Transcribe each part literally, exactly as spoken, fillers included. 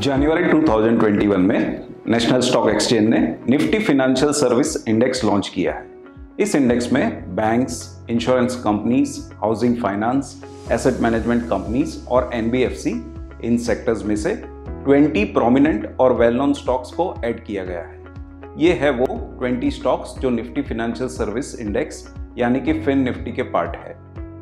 जनवरी दो हज़ार इक्कीस में नेशनल स्टॉक एक्सचेंज ने Nifty financial service index launch किया है। इस इंडेक्स में banks, insurance companies, housing finance, asset management companies और एनबीएफसी इन सेक्टर्स में से बीस प्रोमिनेंट और वेल नोन स्टॉक्स को ऐड किया गया है। ये है वो बीस स्टॉक्स जो निफ्टी फाइनेंशियल सर्विस इंडेक्स यानी कि फिन निफ्टी के पार्ट है।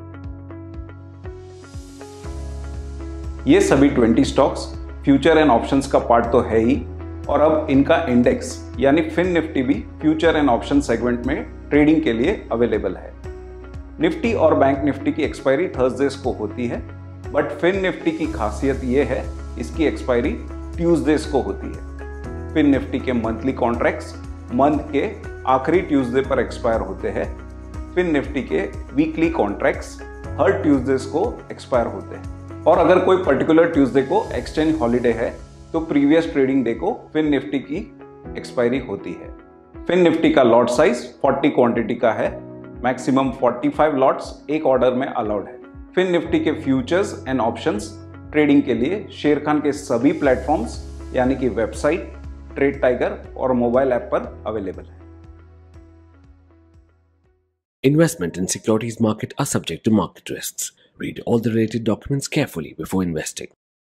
ये सभी बीस स्टॉक्स फ्यूचर एंड ऑप्शंस का पार्ट तो है ही, और अब इनका इंडेक्स यानी फिन निफ्टी भी फ्यूचर एंड ऑप्शन सेगमेंट में ट्रेडिंग के लिए अवेलेबल है। निफ्टी और बैंक निफ्टी की एक्सपायरी थर्सडेज को होती है, बट फिन निफ्टी की खासियत ये है इसकी एक्सपायरी ट्यूसडेज को होती है। फिन निफ्टी के मंथली कॉन्ट्रैक्ट्स मंथ के आखिरी ट्यूसडे पर एक्सपायर होते हैं। फिन निफ्टी के वीकली कॉन्ट्रैक्ट्स हर ट्यूसडेज को एक्सपायर होते हैं, और अगर कोई पर्टिकुलर ट्यूसडे को एक्सचेंज हॉलीडे है तो प्रीवियस ट्रेडिंग डे को फिन निफ्टी की एक्सपायरी होती है। फिन निफ्टी का लॉट साइज चालीस क्वांटिटी का है। मैक्सिमम पैंतालीस लॉट्स एक ऑर्डर में अलाउड है। फिन निफ्टी के फ्यूचर्स एंड ऑप्शंस ट्रेडिंग के लिए शेर खान के सभी प्लेटफॉर्म्स यानी कि वेबसाइट, ट्रेड टाइगर और मोबाइल ऐप पर अवेलेबल है। Investment in securities market are subject to market risks. Read all the related documents carefully before investing.